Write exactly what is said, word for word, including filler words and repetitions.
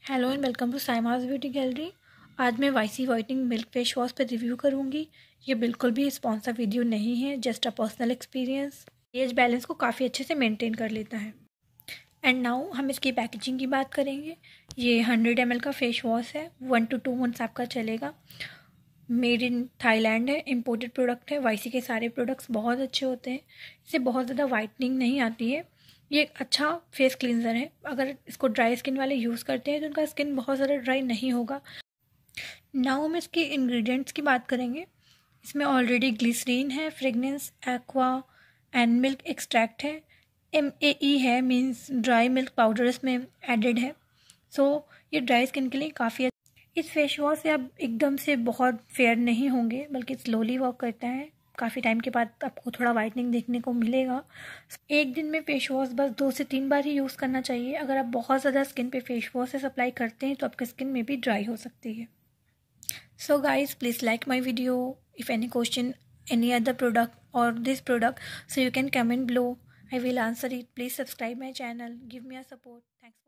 Hello and welcome to Saima's beauty gallery. आज मैं YC whitening milk face wash पर review करूंगी। ये बिल्कुल भी स्पॉन्सर वीडियो नहीं है, just a personal experience. Age balance को काफ़ी अच्छे से मेंटेन कर लेता है। एंड नाउ हम इसकी पैकेजिंग की बात करेंगे। ये हंड्रेड एम एल का फेस वॉश है, वन टू टू मंथ्स आपका चलेगा। मेड इन थाईलैंड है, इम्पोर्टेड प्रोडक्ट है। वाईसी के सारे प्रोडक्ट्स बहुत अच्छे होते हैं, इससे बहुत ज़्यादा वाइटनिंग नहीं आती है। ये एक अच्छा फेस क्लींजर है। अगर इसको ड्राई स्किन वाले यूज़ करते हैं तो उनका स्किन बहुत ज़्यादा ड्राई नहीं होगा। नाउ हम इसके इंग्रेडिएंट्स की बात करेंगे। इसमें ऑलरेडी ग्लिसरीन है, fragrance, aqua and milk extract है। एम ए ई है, मीन्स ड्राई मिल्क पाउडर इसमें एडेड है। सो so, ये ड्राई स्किन के लिए काफ़ी अच्छा। इस फेस वॉश से आप एकदम से बहुत फेयर नहीं होंगे, बल्कि स्लोली वर्क करता है। काफ़ी टाइम के बाद आपको थोड़ा वाइटनिंग देखने को मिलेगा। एक दिन में फेस वॉश बस दो से तीन बार ही यूज़ करना चाहिए। अगर आप बहुत ज़्यादा स्किन पे फेस वॉश अप्लाई करते हैं तो आपकी स्किन में भी ड्राई हो सकती है। So guys, please like my video. If any question, any other product or this product, so you can comment below. I will answer it. Please subscribe my channel, give me a support. Thanks.